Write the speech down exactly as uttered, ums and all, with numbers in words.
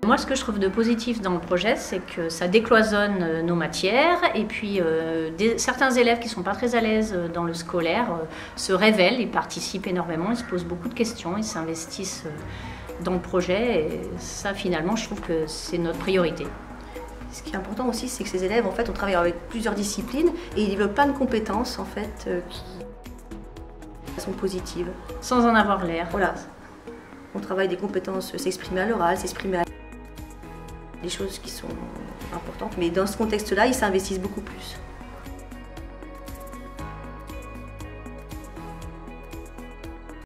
Moi, ce que je trouve de positif dans le projet, c'est que ça décloisonne nos matières et puis euh, des, certains élèves qui ne sont pas très à l'aise dans le scolaire euh, se révèlent, ils participent énormément, ils se posent beaucoup de questions, ils s'investissent dans le projet et ça, finalement, je trouve que c'est notre priorité. Ce qui est important aussi, c'est que ces élèves, en fait, on travaille avec plusieurs disciplines et ils développent plein de compétences, en fait, euh, qui sont positives. Sans en avoir l'air. Voilà. On travaille des compétences, s'exprimer à l'oral, s'exprimer à... des choses qui sont importantes, mais dans ce contexte-là, ils s'investissent beaucoup plus.